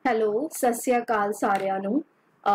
Hello, ਸਤਿ ਸ਼੍ਰੀ ਅਕਾਲ ਸਾਰਿਆਂ ਨੂੰ।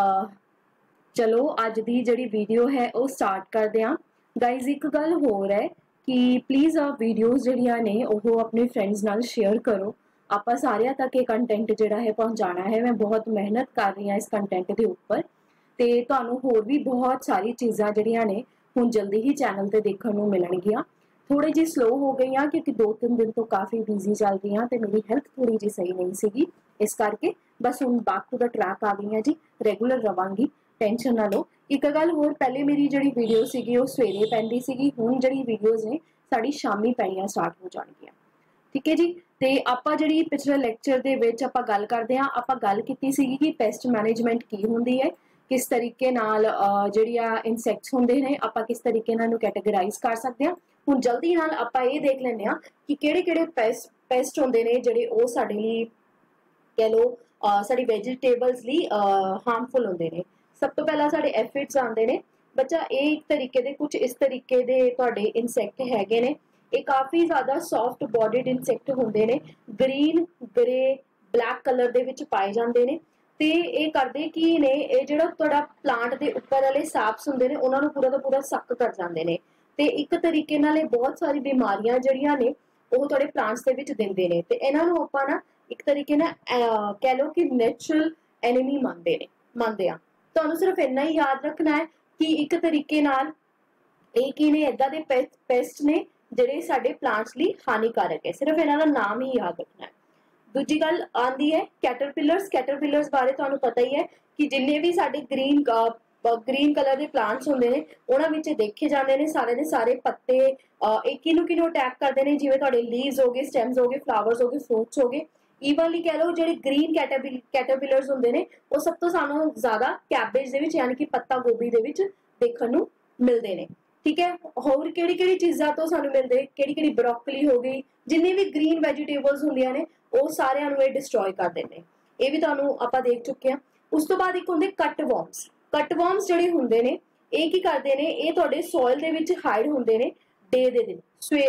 ਚਲੋ ਅੱਜ ਦੀ ਜਿਹੜੀ ਵੀਡੀਓ ਹੈ ਉਹ ਸਟਾਰਟ ਕਰਦੇ ਹਾਂ। ਗਾਈਜ਼ ਇੱਕ ਗੱਲ ਹੋਰ ਹੈ ਕਿ ਪਲੀਜ਼ ਆ ਵੀਡੀਓਜ਼ ਜਿਹੜੀਆਂ ਨੇ ਉਹ ਆਪਣੇ ਫਰੈਂਡਸ ਨਾਲ ਸ਼ੇਅਰ ਕਰੋ। ਆਪਾਂ ਸਾਰਿਆਂ ਤੱਕ ਇਹ ਕੰਟੈਂਟ ਜਿਹੜਾ ਹੈ ਪਹੁੰਚਾਉਣਾ ਹੈ। ਮੈਂ ਬਹੁਤ ਮਿਹਨਤ ਕਰ ਰਹੀ ਹਾਂ ਇਸ ਕੰਟੈਂਟ ਦੇ ਉੱਪਰ ਤੇ ਤੁਹਾਨੂੰ ਹੋਰ ਵੀ ਬਹੁਤ ਸਾਰੀ ਚੀਜ਼ਾਂ ਜਿਹੜੀਆਂ ਨੇ ਹੁਣ ਜਲਦੀ ਹੀ ਚੈਨਲ ਤੇ ਦੇਖਣ ਨੂੰ ਮਿਲਣਗੀਆਂ। ਥੋੜੀ ਜਿਹੀ ਸਲੋ ਹੋ ਗਈ ਆ ਕਿਉਂਕਿ 2-3 ਦਿਨ ਤੋਂ ਕਾਫੀ ਬਿਜ਼ੀ ਚੱਲ ਰਹੀ ਹਾਂ ਤੇ ਮੇਰੀ ਹੈਲਥ ਥੋੜੀ ਜਿਹੀ ਸਹੀ ਨਹੀਂ ਸੀਗੀ, ਇਸ ਕਰਕੇ बस हूँ बैक टू द ट्रैक आ गई है जी। रेगूलर रवांगी, टेंशन ना लो। एक गल होर, पहले मेरी जी वीडियो सी सवेरे पैंदी सी, हुण जी वीडियोज़ ने साड़ी शामी पैनियां स्टार्ट हो जाएगियां। ठीक है जी। तो आपां जी पिछले लैक्चर दे विच आपां गल करदे हां, आपां गल कीती सीगी कि पेस्ट मैनेजमेंट की हुंदी है, किस तरीके नाल जिहड़ियां इंसैक्ट्स हुंदे ने आपां किस तरीके नाल उहनूं कैटेगराइज कर सकदे हां। हुण जल्दी नाल आपां ये देख लैंदे हां कि किहड़े-किहड़े पेस्ट हुंदे ने जिहड़े ओह साडे लई कह लो साडी वैजीटेबल्स लई हार्मफुल होंदे ने। सब तो पहला साडे एफिड्स आंदे ने। बच्चा ये एक तरीके दे कुछ इस तरीके दे तुहाडे इंसैक्ट हैगे ने। ये काफ़ी ज़्यादा सॉफ्ट बॉडीड इंसैक्ट होंदे ने, ग्रीन ग्रे ब्लैक कलर दे विच पाए जांदे ने। ते ये करदे की ने, ये जिहड़ा तुहाडा प्लांट दे उप्पर वाले सैप्स हुंदे ने उहनां नूं पूरा दा पूरा सक कर जांदे ने ते एक तरीके नाल बहुत सारी बीमारियां जिहड़ियां ने ਉਹ ਤੁਹਾਡੇ ਪਲਾਂਟਸ ਦੇ ਵਿੱਚ ਦਿੰਦੇ ਨੇ ਤੇ ਇਹਨਾਂ ਨੂੰ ਆਪਾਂ ਨਾ ਇੱਕ ਤਰੀਕੇ ਨਾਲ ਕਹਿ ਲਓ ਕਿ ਨੈਚੁਰਲ ਐਨੀਮੀ ਮੰਨਦੇ ਆ। ਤੁਹਾਨੂੰ ਸਿਰਫ ਇੰਨਾ ਹੀ ਯਾਦ ਰੱਖਣਾ ਹੈ ਕਿ ਇੱਕ ਤਰੀਕੇ ਨਾਲ ਇਹ ਕੀ ਨੇ, ਇਦਾਂ ਦੇ ਪੈਸਟ ਨੇ ਜਿਹੜੇ ਸਾਡੇ ਪਲਾਂਟਸ ਲਈ ਹਾਨੀਕਾਰਕ ਹੈ। ਸਿਰਫ ਇਹਨਾਂ ਦਾ ਨਾਮ ਹੀ ਯਾਦ ਰੱਖਣਾ ਹੈ। ਦੂਜੀ ਗੱਲ ਆਂਦੀ ਹੈ ਕੈਟਰਪਿਲਰਸ ਬਾਰੇ ਤੁਹਾਨੂੰ ਪਤਾ ਹੀ ਹੈ ਕਿ ਜਿੰਨੇ ਵੀ ਸਾਡੇ ग्रीन कलर के प्लांट्स होंदे ने उन्हां विच देखे जांदे ने सारे दे सारे पत्ते एक किनू अटैक करते हैं, जिवें तुहाडे लीव्स हो गए, स्टेम्स हो गए, फ्लावर्स हो गए, फ्रूट्स हो गए। ईवनली कह लो जिहड़े ग्रीन कैटरपिलर्स होंदे ने वो सब तो सानू ज़्यादा कैबेज दे विच यानी कि पत्ता गोभी दे विच देखण नू मिलदे ने। ठीक है। होर किहड़ी चीज़ां तो सानू मिलदे, किहड़ी ब्रोकली हो गई, जिन्नी भी ग्रीन वैजीटेबल्स हुंदियां ने वो सारियां नू डिस्ट्रॉय कर दिंदे। ये भी तुहानू आपां देख चुके हैं। उस तो बाद एक हुंदे कटवर्म्स ਜਿਹੜੇ ਹੁੰਦੇ ਨੇ ਇਹ ਕੀ ਕਰਦੇ ਨੇ, ਇਹ ਤੁਹਾਡੇ ਸੋਇਲ ਦੇ ਵਿੱਚ ਹਾਈਡ ਹੁੰਦੇ ਨੇ ਡੇ ਦੇ ਦਿਨ,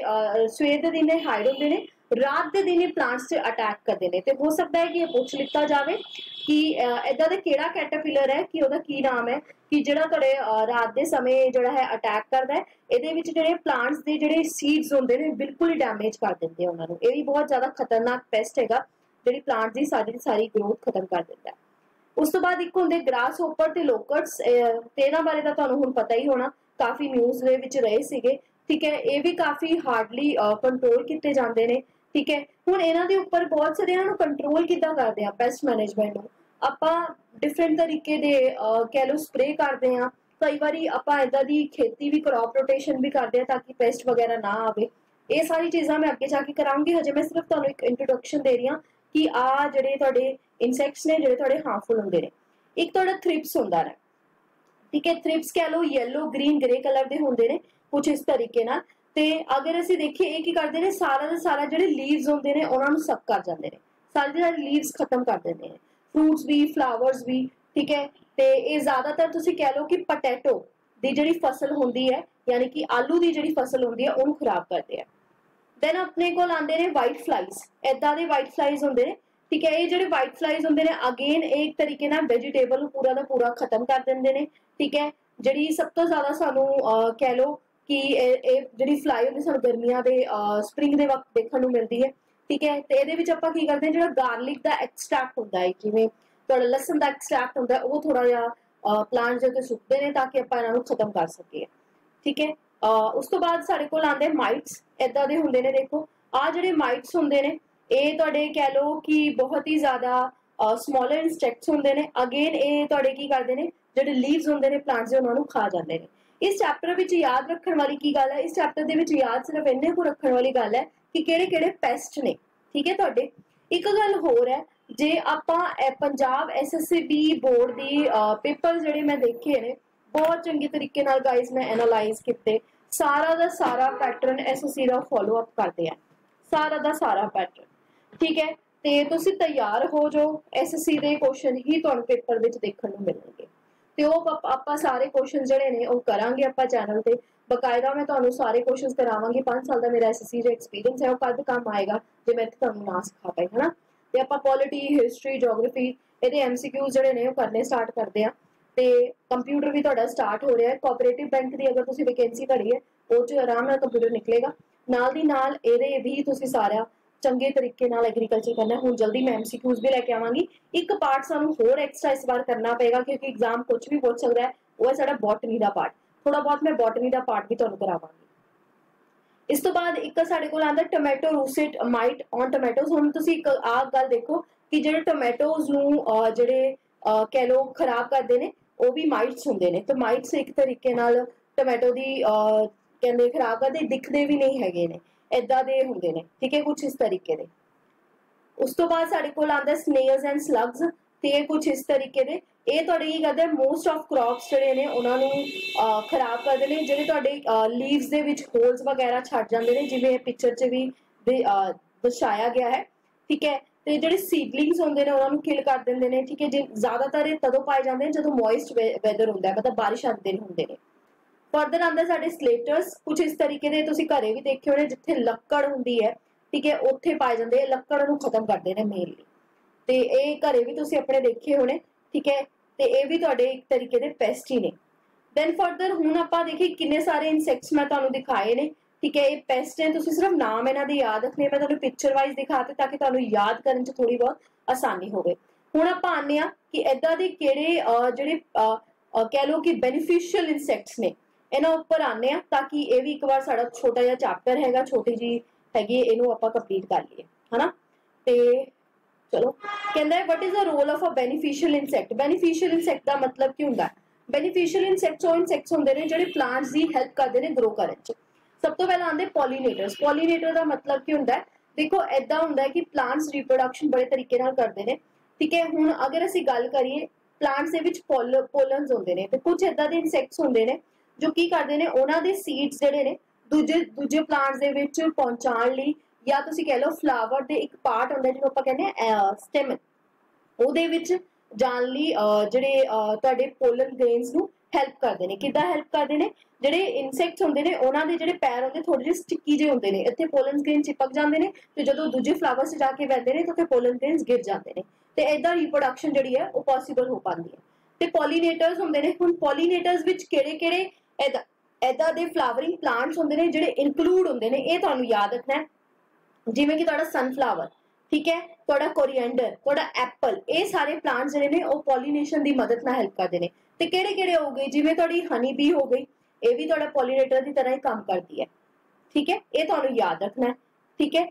ਸਵੇਰ ਦੇ ਦਿਨ ਹਾਈਡ ਹੁੰਦੇ ਨੇ, ਰਾਤ ਦੇ ਦਿਨ ਇਹ ਪਲਾਂਟਸ 'ਚ ਅਟੈਕ ਕਰਦੇ ਨੇ। ਤੇ ਹੋ ਸਕਦਾ ਹੈ ਕਿ ਇਹ ਪੁੱਛ ਲਿੱਤਾ ਜਾਵੇ ਕਿ ਇਦਾਂ ਦਾ ਕਿਹੜਾ ਕੈਟਰਪਿਲਰ ਹੈ ਕਿ ਉਹਦਾ ਕੀ ਨਾਮ ਹੈ ਕਿ ਜਿਹੜਾ ਤੁਹਾਡੇ ਰਾਤ ਦੇ ਸਮੇਂ ਜਿਹੜਾ ਹੈ ਅਟੈਕ ਕਰਦਾ ਹੈ। ਇਹਦੇ ਵਿੱਚ ਜਿਹੜੇ ਪਲਾਂਟਸ ਦੇ ਜਿਹੜੇ ਸੀਡਸ ਹੁੰਦੇ ਨੇ ਬਿਲਕੁਲ ਹੀ ਡੈਮੇਜ ਕਰ ਦਿੰਦੇ ਆ ਉਹਨਾਂ ਨੂੰ। ਇਹ ਵੀ ਬਹੁਤ ਜ਼ਿਆਦਾ ਖਤਰਨਾਕ ਪੈਸਟ ਹੈਗਾ ਜਿਹੜੀ ਪਲਾਂਟਸ ਦੀ ਸਾਰੀ ਗਰੋਥ ਖਤਮ ਕਰ ਦਿੰਦਾ ਹੈ। उस तो बाद एक होंदे ग्रास होपर ते लोकट्स, ते इन्हां बारे तां तुहानूं हुण पता ही होना, काफ़ी न्यूज़ दे विच रहे सीगे। ठीक है। ये भी काफ़ी हार्डली कंट्रोल किए जाते हैं। ठीक है। हुण इन्हां दे उपर बहुत सारे इन्हां नूं कंट्रोल किद्दां करदे आ पेस्ट मैनेजमेंट नूं आपां डिफरेंट तरीके दे कह लो स्प्रे करदे आ। कई बारी आपां इदां दी खेती भी क्रॉप रोटेशन भी करदे आ ताकि पेस्ट वगैरह ना आवे। ये सारी चीज़ां मैं अगे जाके करांगी। हजे मैं सिर्फ तुहानूं एक इंट्रोडक्शन दे रही हां कि आ जिहड़े तुहाडे इंसैक्ट्स ने जिहड़े तुहाडे हार्मफुल हुंदे ने। एक तुहाडा थ्रिप्स हुंदा है। ठीक है। थ्रिप्स कह लो येलो ग्रीन ग्रे कलर के हुंदे ने कुछ इस तरीके नाल। ते अगर असीं देखिए ये की करदे ने, सारा दा सारा जिहड़े लीव्स हुंदे ने उहनां नूं सक कर जांदे ने, सारे दे सारे लीव्स खत्म कर दिंदे ने, फ्रूट्स भी फ्लावर्स भी। ठीक है। ते ये ज़्यादातर तुसीं कह लो कि पोटैटो दी जिहड़ी फसल हुंदी है यानी कि आलू दी जिहड़ी फसल हुंदी है उहनूं खराब करदे आ। दैन अपने कोल आंदे ने वाइट फ्लाइज, इदां दे वाइट फ्लाइज हुंदे ने। ठीक है। ये जो वाइट फ्लाइज होंगे ने अगेन एक तरीके ना वेजिटेबल पूरा का पूरा खत्म कर देंगे ने। ठीक है। जी सब तो ज़्यादा सानू कह लो कि जी फ्लाई होंगी सानू गर्मियां के स्प्रिंग के वक्त देखने को मिलती है। ठीक है। तो ये आप करते हैं जो गार्लिक का एक्सट्रैक्ट होंगे है, जिमें थोड़ा लसन का एक्सट्रैक्ट होंगे वो थोड़ा जहा प्लांट जो सुकते हैं ताकि आप इन्हों खत्म कर सकी। ठीक है। उस तो बाद साढ़े को आते माइट्स, इदा के होंगे ने। देखो आ जो माइट्स होंगे ने ये तुहाडे कह लो कि बहुत ही ज़्यादा स्मॉलर इंसैक्ट्स होंगे ने। अगेन ये तुहाडे की करते हैं जो लीव्स होंगे ने प्लांट्स के उन्होंने खा जाते हैं। इस चैप्टर में याद रखने वाली की गल है, इस चैप्टर के याद सिर्फ इन्ने को रखने वाली गल है कि किहड़े-किहड़े पेस्ट ने। ठीक है। तुहाडे एक गल होर है, जे आपां पंजाब SSCB बोर्ड की पेपर जिहड़े मैं देखे ने बहुत चंगे तरीके नाल गाइज मैं एनालाइज किए, सारा दा सारा पैटर्न SSC का फॉलो अप करते हैं, सारा दा सारा पैटर्न। ठीक है। तो तुसीं तैयार हो जो SSC के क्वेश्चन ही तुहानूं पेपर विच देखण नूं मिलणगे। तो आपां सारे क्वेश्चन जिहड़े ने वो करांगे आपां चैनल ते बकायदा। मैं तुहानूं सारे क्वेश्चन करावांगी। 5 साल का मेरा SSC जो एक्सपीरियंस है वो कद काम आएगा जे मैं तुहानूं ना सिखा पाई, है ना। ਤੇ ਆਪਾਂ ਪੋਲਿਟੀ, ਹਿਸਟਰੀ, ਜੀਓਗ੍ਰਾਫੀ ਇਹਦੇ MCQs ਜਿਹੜੇ ਨੇ ਉਹ ਕਰਨੇ ਸਟਾਰਟ ਕਰਦੇ ਆ। ਤੇ ਕੰਪਿਊਟਰ ਵੀ ਤੁਹਾਡਾ ਸਟਾਰਟ ਹੋ ਰਿਹਾ ਹੈ। ਕੋਆਪਰੇਟਿਵ ਬੈਂਕ ਦੀ ਅਗਰ ਤੁਸੀਂ ਵੈਕੈਂਸੀ ਭਰੀ ਹੈ ਉਹ 'ਚ ਆਰਾਮ ਨਾਲ ਕੰਪਿਊਟਰ ਨਿਕਲੇਗਾ। ਨਾਲ ਦੀ ਨਾਲ ਇਹਦੇ ਵੀ ਤੁਸੀਂ ਸਾਰਾ ਚੰਗੇ ਤਰੀਕੇ ਨਾਲ ਐਗਰੀਕਲਚਰ ਕਰਨਾ। ਹੁਣ ਜਲਦੀ ਮੈਂ MCQs ਵੀ ਲੈ ਕੇ ਆਵਾਂਗੀ। ਇੱਕ ਪਾਰਟ ਸਾਨੂੰ ਹੋਰ ਐਕਸਟਰਾ ਇਸ ਵਾਰ ਕਰਨਾ ਪਏਗਾ ਕਿਉਂਕਿ ਐਗਜ਼ਾਮ ਕੁਝ ਵੀ ਪੁੱਛ ਸਕਦਾ ਹੈ, ਉਹ ਹੈ ਸਾਡਾ ਬੋਟਨੀ ਦਾ ਪਾਰਟ। ਥੋੜਾ ਬਹੁਤ ਮੈਂ ਬੋਟਨੀ ਦਾ ਪਾਰਟ ਵੀ ਤੁਹਾਨੂੰ ਕਰਾਵਾਂਗੀ। ਇਸ ਤੋਂ ਬਾਅਦ ਇੱਕ ਸਾਡੇ ਕੋਲ ਆਉਂਦਾ tomato russet mite on tomatoes. ਹੁਣ ਤੁਸੀਂ ਇੱਕ ਆਹ ਗੱਲ ਦੇਖੋ ਕਿ ਜਿਹੜੇ ਟੋਮੈਟੋਜ਼ ਨੂੰ ਜਿਹੜੇ ਕਹਿ ਲਓ ਖਰਾਬ ਕਰਦੇ ਨੇ ਉਹ ਵੀ ਮਾਈਟਸ ਹੁੰਦੇ ਨੇ। ਤੇ ਮਾਈਟਸ ਇੱਕ ਤਰੀਕੇ ਨਾਲ ਟੋਮੈਟੋ ਦੀ ਕਹਿੰਦੇ ਖਰਾਬ ਕਰਦੇ, ਦਿਖਦੇ ਵੀ ਨਹੀਂ ਹੈਗੇ ਨੇ, ਏਦਾਂ ਦੇ ਹੁੰਦੇ ਨੇ, ਠੀਕ ਹੈ, ਕੁਝ ਇਸ ਤਰੀਕੇ ਦੇ। ਉਸ ਤੋਂ ਬਾਅਦ ਸਾਡੇ ਕੋਲ ਆਉਂਦਾ ਸਨੇਲਸ ਐਂਡ ਸਲੱਗਸ, ਤੇ ਇਹ ਕੁਝ ਇਸ ਤਰੀਕੇ ਦੇ। ਇਹ ਤੁਹਾਡੇ ਕੀ ਕਰਦੇ, ਮੋਸਟ ਆਫ ਕ੍ਰੌਪਸ ਜਿਹੜੇ ਨੇ ਉਹਨਾਂ ਨੂੰ ਖਰਾਬ ਕਰਦੇ ਨੇ। ਜਿਹੜੇ ਤੁਹਾਡੇ ਲੀਵਸ ਦੇ ਵਿੱਚ ਹੋਲਸ ਵਗੈਰਾ ਛੱਡ ਜਾਂਦੇ ਨੇ, ਜਿਵੇਂ ਇਹ ਪਿਕਚਰ 'ਚ ਵੀ ਦਰਸਾਇਆ ਗਿਆ ਹੈ, ਠੀਕ ਹੈ। ਤੇ ਜਿਹੜੇ ਸੀਡਲਿੰਗਸ ਹੁੰਦੇ ਨੇ ਉਹਨਾਂ ਨੂੰ ਕਿਲ ਕਰ ਦਿੰਦੇ ਨੇ, ਠੀਕ ਹੈ। ਜੇ ਜ਼ਿਆਦਾਤਰ ਇਹ ਤਦੋਂ ਪਾਏ ਜਾਂਦੇ ਨੇ ਜਦੋਂ ਮੋਇਸਟ ਵੈਦਰ ਹੁੰਦਾ ਹੈ, ਮਤਲਬ ਬਾਰਿਸ਼ ਆਉਂਦੇ ਦਿਨ ਹੁੰਦੇ ਨੇ। ਫਰਦਰ ਆਉਂਦਾ ਸਾਡੇ ਸਲੇਟਰਸ, ਕੁਝ ਇਸ ਤਰੀਕੇ ਦੇ, ਤੁਸੀਂ ਘਰੇ ਵੀ ਦੇਖੇ ਹੋਣੇ, ਜਿੱਥੇ ਲੱਕੜ ਹੁੰਦੀ ਹੈ, ਠੀਕ ਹੈ, ਉੱਥੇ ਪਾਏ ਜਾਂਦੇ। ਲੱਕੜ ਨੂੰ ਖਤਮ ਕਰਦੇ ਨੇ ਮੇਨਲੀ, ਤੇ ਇਹ ਘਰੇ ਵੀ ਤੁਸੀਂ ਆਪਣੇ ਦੇਖੇ ਹੋਣੇ, ਠੀਕ ਹੈ। ਤੇ ਇਹ ਵੀ ਤੁਹਾਡੇ ਇੱਕ ਤਰੀਕੇ ਦੇ ਪੈਸਟ ਹੀ ਨੇ। ਦੈਨ ਫਰਦਰ ਹੁਣ ਆਪਾਂ ਦੇਖੀਏ ਕਿੰਨੇ ਸਾਰੇ ਇਨਸੈਕਟਸ ਮੈਂ ਤੁਹਾਨੂੰ ਦਿਖਾਏ ਨੇ, ਠੀਕ ਹੈ। ਇਹ ਪੈਸਟ ਨੇ, ਤੁਸੀਂ ਸਿਰਫ ਨਾਮ ਇਹਨਾਂ ਦੇ ਯਾਦ ਰੱਖਣੇ। ਮੈਂ ਤੁਹਾਨੂੰ ਪਿਕਚਰ ਵਾਈਜ਼ ਦਿਖਾਤੇ ਤਾਂ ਕਿ ਤੁਹਾਨੂੰ ਯਾਦ ਕਰਨ 'ਚ ਥੋੜੀ ਬਹੁਤ ਆਸਾਨੀ ਹੋਵੇ। ਹੁਣ ਆਪਾਂ ਆਉਂਦੇ ਹਾਂ ਕਿ ਏਦਾਂ ਦੇ ਕਿਹੜੇ ਜਿਹੜੇ ਕਹਿ ਲਓ ਕਿ ਬੈਨੀਫੀਸ਼ੀਅਲ ਇਨਸੈਕਟਸ ਨੇ, ਇਹਨਾਂ ਉੱਪਰ ਆਉਂਦੇ ਹਾਂ ਤਾਂ ਕਿ ਇਹ ਵੀ ਇੱਕ ਵਾਰ ਸਾਡਾ ਛੋਟਾ ਜਿਹਾ ਚੈਪਟਰ ਹੈਗਾ, ਛੋਟੀ ਜੀ ਹੈਗੀ, ਇਹਨੂੰ ਆਪਾਂ ਕੰਪਲੀਟ ਕਰ ਲਈਏ, ਹਨਾ। ਤੇ ਚਲੋ ਕਹਿੰਦਾ what is the role of a beneficial insect. Beneficial insect ਦਾ ਮਤਲਬ ਕੀ ਹੁੰਦਾ? ਬੈਨੀਫੀਸ਼ੀਅਲ ਇਨਸੈਕਟਸ ਉਹ ਇਨਸੈਕਟਸ ਹੁੰਦੇ ਨੇ ਜਿਹੜੇ ਪਲਾਂਟਸ ਦੀ ਹੈਲਪ ਕਰਦੇ ਨੇ ਗਰੋ ਕਰਨ 'ਚ। ਸਭ ਤੋਂ ਪਹਿਲਾਂ ਆਉਂਦੇ ਪੋਲੀਨੇਟਰਸ। ਪੋਲੀਨੇਟਰ ਦਾ ਮਤਲਬ ਕੀ ਹੁੰਦਾ? ਦੇਖੋ ਏਦਾਂ ਹੁੰਦਾ ਹੈ ਕਿ ਪਲਾਂਟਸ ਰੀਪਰੋਡਕਸ਼ਨ ਬੜੇ ਤਰੀਕੇ ਨਾਲ ਕਰਦੇ ਨੇ, ਠੀਕ ਹੈ। ਹੁਣ ਅਗਰ ਅਸੀਂ ਗੱਲ ਕਰੀਏ ਪਲਾਂਟਸ ਦੇ ਵਿੱਚ ਪੋਲਨਸ ਹੁੰਦੇ ਨੇ, ਤੇ ਕੁਝ ਏਦਾਂ ਦੇ ਇਨਸੈਕਟਸ ਹੁੰਦੇ ਨੇ ਜੋ ਕੀ ਕਰਦੇ ਨੇ, ਉਹਨਾਂ ਦੇ ਸੀਡਸ ਜਿਹੜੇ ਨੇ ਦੂਜੇ ਪਲਾਂਟਸ ਦੇ ਵਿੱਚ ਪਹੁੰਚਾਉਣ ਲਈ, ਜਾਂ ਤੁਸੀਂ ਕਹਿ ਲਓ ਫਲਾਵਰ ਦੇ ਇੱਕ ਪਾਰਟ ਹੁੰਦਾ ਜਿਹਨੂੰ ਆਪਾਂ ਕਹਿੰਦੇ ਆ ਸਟੈਮਨ, ਉਹਦੇ ਵਿੱਚ ਜਾਣ ਲਈ ਜਿਹੜੇ ਤੁਹਾਡੇ ਪੋਲਨ ਗ੍ਰੇਨਸ ਨੂੰ ਹੈਲਪ ਕਰਦੇ ਨੇ। ਕਿੱਦਾਂ ਹੈਲਪ ਕਰਦੇ ਨੇ? ਜਿਹੜੇ ਇਨਸੈਕਟਸ ਹੁੰਦੇ ਨੇ ਉਹਨਾਂ ਦੇ ਜਿਹੜੇ ਪੈਰ ਹੁੰਦੇ ਥੋੜੇ ਜਿਹੇ ਸਟਿੱਕੀ ਜਿਹੇ ਹੁੰਦੇ ਨੇ, ਇੱਥੇ ਪੋਲਨ ਗ੍ਰੇਨ ਚਿਪਕ ਜਾਂਦੇ ਨੇ, ਤੇ ਜਦੋਂ ਦੂਜੇ ਫਲਾਵਰਸ ਜਾ ਕੇ ਬਹਿੰਦੇ ਨੇ ਤਾਂ ਉੱਥੇ ਪੋਲਨ ਗ੍ਰੇਨਸ ਗਿਰ ਜਾਂਦੇ ਨੇ, ਤੇ ਏਦਾਂ ਰੀਪਰੋਡਕਸ਼ਨ ਜਿਹੜੀ ਹੈ ਉਹ ਪੋਸੀਬਲ ਹੋ ਪਾਉਂਦੀ ਹੈ। ਤੇ ਪੋਲੀਨੇਟਰਸ ਹੁੰਦੇ ਨੇ। ਹੁਣ ਪੋਲੀਨੇਟਰਸ ਵਿੱਚ ਕਿਹੜੇ ਏਦਾਂ ਦੇ ਫਲਾਵਰਿੰਗ ਪਲਾਂਟਸ ਹੁੰਦੇ ਨੇ ਜਿਹੜੇ ਇਨਕਲੂਡ ਹੁੰਦੇ ਨੇ, ਇਹ ਤੁਹਾਨੂੰ ਯਾਦ ਰੱਖਣਾ ਹੈ। ਜਿਵੇਂ ਕਿ ਤੁਹਾਡਾ ਸਨਫਲਾਵਰ, ਠੀਕ ਹੈ, ਤੁਹਾਡਾ ਕੋਰੀਐਂਡਰ, ਤੁਹਾਡਾ ਐਪਲ, ਇਹ ਸਾਰੇ ਪਲਾਂਟਸ ਜਿਹੜੇ ਨੇ ਉਹ ਪੋਲੀਨੇਸ਼ਨ ਦੀ ਮਦਦ ਨਾਲ ਹੈਲਪ ਕਰਦੇ ਨੇ। ਤੇ ਕਿਹੜੇ ਹੋ ਗਏ? ਜਿਵੇਂ ਤੁਹਾਡੀ ਹਨੀ ਬੀ ਹੋ ਗਈ, ਇਹ ਵੀ ਤੁਹਾਡਾ ਪੋਲੀਨੇਟਰ ਦੀ ਤਰ੍ਹਾਂ ਹੀ ਕੰਮ ਕਰਦੀ ਹੈ, ਠੀਕ ਹੈ। ਇਹ ਤੁਹਾਨੂੰ ਯਾਦ ਰੱਖਣਾ ਹੈ, ਠੀਕ ਹੈ।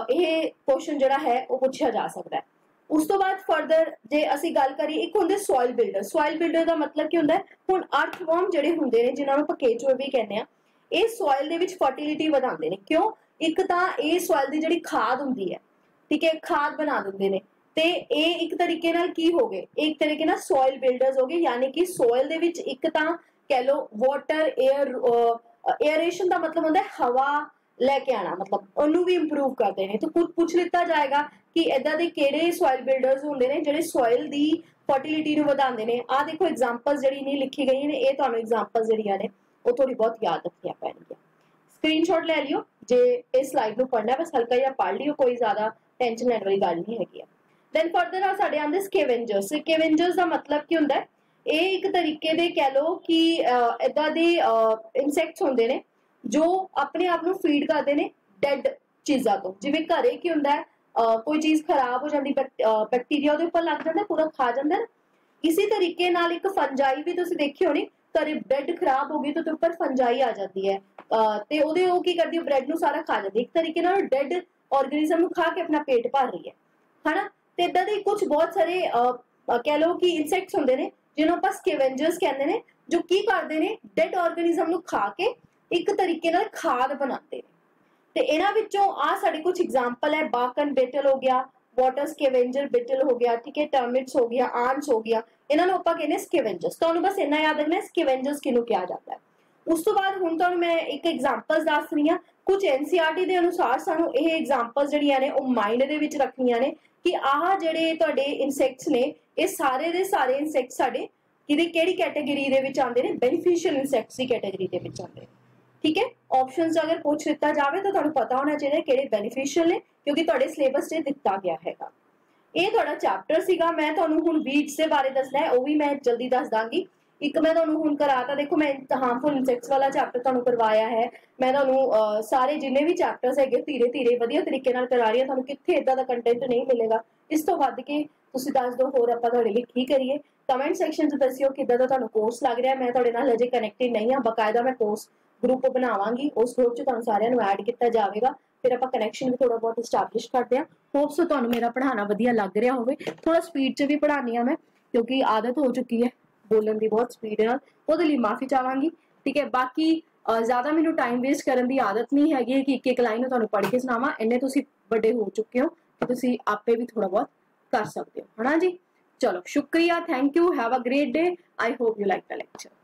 ਇਹ ਕੁਐਸਚਨ ਜਿਹੜਾ ਹੈ ਉਹ ਪੁੱਛਿਆ ਜਾ ਸਕਦਾ ਹੈ। ਉਸ ਤੋਂ ਬਾਅਦ ਫਰਦਰ ਜੇ ਅਸੀਂ ਗੱਲ ਕਰੀਏ, ਇੱਕ ਹੁੰਦੇ ਸੋਇਲ ਬਿਲਡਰ। ਸੋਇਲ ਬਿਲਡਰ ਦਾ ਮਤਲਬ ਕੀ ਹੁੰਦਾ? ਹੁਣ ਅਰਥਵਰਮ ਜਿਹੜੇ ਹੁੰਦੇ ਨੇ, ਜਿਨ੍ਹਾਂ ਨੂੰ ਆਪਾਂ ਕੇਚੂਏ ਵੀ ਕਹਿੰਦੇ ਆ, ਇਹ ਸੋਇਲ ਦੇ ਵਿੱਚ ਫਰਟੀਲਿਟੀ ਵਧਾਉਂਦੇ ਨੇ। ਕਿਉਂ? ਇੱਕ ਤਾਂ ਇਹ ਸੋਇਲ ਦੀ ਜਿਹੜੀ ਖਾਦ ਹੁੰਦੀ ਹੈ, ਠੀਕ ਹੈ, ਖਾਦ ਬਣਾ ਦਿੰਦੇ ਨੇ। ਤੇ ਇਹ ਇੱਕ ਤਰੀਕੇ ਨਾਲ ਕੀ ਹੋ ਗਏ? ਇੱਕ ਤਰੀਕੇ ਨਾਲ ਸੋਇਲ ਬਿਲਡਰਸ ਹੋ ਗਏ, ਯਾਨੀ ਕਿ ਸੋਇਲ ਦੇ ਵਿੱਚ ਇੱਕ ਤਾਂ ਕਹਿ ਲਓ ਵਾਟਰ, ਏਅਰੇਸ਼ਨ ਦਾ ਮਤਲਬ ਹੁੰਦਾ ਹਵਾ ਲੈ ਕੇ ਆਣਾ, ਮਤਲਬ ਉਹਨੂੰ ਵੀ ਇੰਪਰੂਵ ਕਰਦੇ ਨੇ। ਤੇ ਪੁੱਛ ਲਿੱਤਾ ਜਾਏਗਾ ਕਿ ਏਦਾਂ ਦੇ ਕਿਹੜੇ ਸੋਇਲ ਬਿਲਡਰਸ ਹੁੰਦੇ ਨੇ ਜਿਹੜੇ ਸੋਇਲ ਦੀ ਫਰਟੀਲਿਟੀ ਨੂੰ ਵਧਾਉਂਦੇ ਨੇ। ਆਹ ਦੇਖੋ ਐਗਜ਼ਾਮਪਲਸ ਜਿਹੜੀ ਨਹੀਂ ਲਿਖੀ ਗਈਆਂ ਨੇ, ਇਹ ਤੁਹਾਨੂੰ ਐਗਜ਼ਾਮਪਲਸ ਜਿਹੜੀਆਂ ਨੇ ਉਹ ਥੋੜੀ ਬਹੁਤ ਯਾਦ ਰੱਖਣੀਆਂ ਪੈਣਗੀਆਂ। ਸਕਰੀਨਸ਼ਾਟ ਲੈ ਲਿਓ ਜੇ ਇਸ ਸਲਾਈਡ ਨੂੰ ਪੜ੍ਹਨਾ, ਬਸ ਹਲਕਾ ਜਿਹਾ ਪੜ੍ਹ ਲਿਓ, ਕੋਈ ਜ਼ਿਆਦਾ ਟੈਨਸ਼ਨ ਲੈਣ ਵਾਲੀ ਗੱਲ ਨਹੀਂ ਹੈਗੀ ਆ। ਦੈਨ ਫਰਦਰ ਆ ਸਾਡੇ ਆਉਂਦੇ ਸਕੇਵੈਂਜਰਸ। ਸਕੇਵੈਂਜਰਸ ਦਾ ਮਤਲਬ ਕੀ ਹੁੰਦਾ? ਇਹ ਇੱਕ ਤਰੀਕੇ ਦੇ ਕਹਿ ਲਓ ਕਿ ਏਦਾਂ ਦੇ ਇਨਸੈਕਟਸ ਹੁੰਦੇ ਨੇ ਜੋ ਆਪਣੇ ਆਪ ਨੂੰ ਫੀਡ ਕਰਦੇ ਨੇ ਡੈਡ ਚੀਜ਼ਾਂ ਤੋਂ। ਜਿਵੇਂ ਘਰੇ ਕੀ ਹੁੰਦਾ ਹੈ, ਕੋਈ ਚੀਜ਼ ਖਰਾਬ ਹੋ ਜਾਂਦੀ, ਬੈਕਟੀਰੀਆ ਉਹਦੇ ਉੱਪਰ ਲੱਗ ਜਾਂਦਾ, ਪੂਰਾ ਖਾ ਜਾਂਦਾ ਨਾ। ਇਸੇ ਤਰੀਕੇ ਨਾਲ ਇੱਕ ਫੰਜਾਈ ਵੀ ਤੁਸੀਂ ਦੇਖੀ ਹੋਣੀ, ਘਰੇ ਬ੍ਰੈਡ ਖਰਾਬ ਹੋ ਗਈ ਤਾਂ ਉਹਦੇ ਉੱਪਰ ਫੰਜਾਈ ਆ ਜਾਂਦੀ ਹੈ, ਤੇ ਉਹ ਕੀ ਕਰਦੀ ਹੈ, ਬ੍ਰੈਡ ਨੂੰ ਸਾਰਾ ਖਾ ਜਾਂਦੀ ਹੈ। ਇੱਕ ਤਰੀਕੇ ਨਾਲ ਡੈਡ ਆਰਗੇਨਿਜ਼ਮ ਨੂੰ ਖਾ ਕੇ ਆਪਣਾ ਪੇਟ ਭਰ ਰਹੀ ਹੈ, ਹਨਾ। ਤੇ ਇਦਾਂ ਦੇ ਕੁਝ ਬਹੁਤ ਸਾਰੇ ਕਹਿ ਲਓ ਕਿ ਇਨਸੈਕਟਸ ਹੁੰਦੇ ਨੇ ਜਿਹਨੂੰ ਆਪਾਂ ਸਕੇਵੈਂਜਰਸ ਕਹਿੰਦੇ ਨੇ, ਜੋ ਕੀ ਕਰਦੇ ਨੇ, ਡੈਡ ਆਰਗੇਨਿਜ਼ਮ ਨੂੰ ਖਾ ਕੇ ਇੱਕ ਤਰੀਕੇ ਨਾਲ ਖਾਦ ਬਣਾਉਂਦੇ ਨੇ। ਤੇ ਇਹਨਾਂ ਵਿੱਚੋਂ ਆ ਸਾਡੇ ਕੁਝ ਐਗਜ਼ਾਮਪਲ ਹੈ, ਬਾਕਨ ਬੀਟਲ ਹੋ ਗਿਆ, ਵਾਟਰ ਸਕੇਵੈਂਜਰ ਬੀਟਲ ਹੋ ਗਿਆ, ਠੀਕ ਹੈ, ਟਰਮਿਟਸ ਹੋ ਗਿਆ, ਆਂਟਸ ਹੋ ਗਿਆ, ਇਹਨਾਂ ਨੂੰ ਆਪਾਂ ਕਹਿੰਦੇ ਸਕੇਵੈਂਜਰਸ। ਤੁਹਾਨੂੰ ਬਸ ਇੰਨਾ ਯਾਦ ਰੱਖਣਾ ਸਕੇਵੈਂਜਰਸ ਕਿਹਨੂੰ ਕਿਹਾ ਜਾਂਦਾ ਹੈ। ਉਸ ਤੋਂ ਬਾਅਦ ਹੁਣ ਤੁਹਾਨੂੰ ਮੈਂ ਇੱਕ ਐਗਜ਼ਾਮਪਲਸ ਦੱਸ ਰਹੀ ਹਾਂ। ਕੁਝ NCERT ਦੇ ਅਨੁਸਾਰ ਸਾਨੂੰ ਇਹ ਐਗਜ਼ਾਮਪਲਸ ਜਿਹੜੀਆਂ ਨੇ ਉਹ ਮਾਈਂਡ ਦੇ ਵਿੱਚ ਰੱਖਣੀਆਂ ਨੇ ਕਿ ਆਹ ਜਿਹੜੇ ਤੁਹਾਡੇ ਇਨਸੈਕਟਸ ਨੇ, ਇਹ ਸਾਰੇ ਦੇ ਸਾਰੇ ਇਨਸੈਕਟ ਸਾਡੇ ਕਿਹੜੀ ਕੈਟੇਗਰੀ ਦੇ ਵਿੱਚ ਆਉਂਦੇ ਨੇ? ਬੈਨੀਫੀਸ਼ੀਅਲ ਇਨਸੈਕਟਸ ਦੀ ਕੈਟੇਗਰੀ ਦੇ ਵਿੱਚ ਆਉਂਦੇ ਨੇ, ਠੀਕ ਹੈ। ਆਪਸ਼ਨਸ ਅਗਰ ਪੁੱਛ ਦਿੱਤਾ ਜਾਵੇ ਤਾਂ ਤੁਹਾਨੂੰ ਪਤਾ ਹੋਣਾ ਚਾਹੀਦਾ ਕਿਹੜੇ ਬੈਨੀਫੀਸ਼ੀਅਲ ਨੇ, ਕਿਉਂਕਿ ਤੁਹਾਡੇ ਸਿਲੇਬਸ 'ਚ ਦਿੱਤਾ ਗਿਆ ਹੈਗਾ। ਇਹ ਤੁਹਾਡਾ ਚੈਪटर ਸੀਗਾ। मैं ਤੁਹਾਨੂੰ ਹੁਣ ਵੀड्स ਦੇ ਬਾਰੇ ਦੱਸਣਾ ਹੈ, ਉਹ ਵੀ मैं जल्दी ਦੱਸ ਦਾਂਗੀ। ਇੱਕ मैं ਤੁਹਾਨੂੰ ਹੁਣ ਕਰਾਤਾ, ਦੇਖੋ मैं हार्मफुल इंसेक्ट्स वाला चैप्टर ਤੁਹਾਨੂੰ ਕਰਵਾਇਆ ਹੈ। मैं ਤੁਹਾਨੂੰ ਸਾਰੇ ਜਿੰਨੇ ਵੀ ਚੈਪਟਰਸ ਹੈਗੇ ਧੀਰੇ ਧੀਰੇ ਵਧੀਆ ਤਰੀਕੇ ਨਾਲ ਕਰਾ ਰਹੀ ਹਾਂ। ਤੁਹਾਨੂੰ ਕਿੱਥੇ ਇਦਾਂ ਦਾ ਕੰਟੈਂਟ ਨਹੀਂ ਮਿਲੇਗਾ। ਇਸ ਤੋਂ ਵੱਧ ਕੇ ਤੁਸੀਂ ਦੱਸ ਦਿਓ ਹੋਰ ਆਪਾਂ ਤੁਹਾਡੇ ਲਈ ਕੀ ਕਰੀਏ। ਕਮੈਂਟ ਸੈਕਸ਼ਨ 'ਚ ਦੱਸਿਓ ਕਿੱਦਾਂ ਦਾ ਤੁਹਾਨੂੰ ਕੋਰਸ ਲੱਗ ਰਿਹਾ। ਮੈਂ ਤੁਹਾਡੇ ਨਾਲ ਹਜੇ ਕਨੈਕਟਡ ਨਹੀਂ ਹਾਂ, ਬਕਾਇਦਾ ਮੈਂ ਕੋਰਸ ग्रुप बनावांगी, उस ग्रुप च तुहानू सारिਆਂ ਨੂੰ ऐड किया जाएगा। फिर आप कनैक्शन भी थोड़ा बहुत इस्टैबलिश करते हैं। होप्स तुहानू मेरा पढ़ाना वधिया लग रहा होवे। थोड़ा स्पीड च भी पढ़ानी है मैं, क्योंकि आदत हो चुकी है बोलन की बहुत स्पीड नाल, ओहदे लई माफ़ी चाहांगी। ठीक है, बाकी ज़्यादा मैनू टाइम वेस्ट करन दी आदत नहीं हैगी कि एक एक लाइन तुहानू पढ़ के सुनावां। इन्ने तुसीं वड्डे हो चुके हो कि तुसीं आपे भी थोड़ा बहुत कर सकते हो, है ना जी। चलो शुक्रिया, thank you, have a great day. I hope you like the lecture.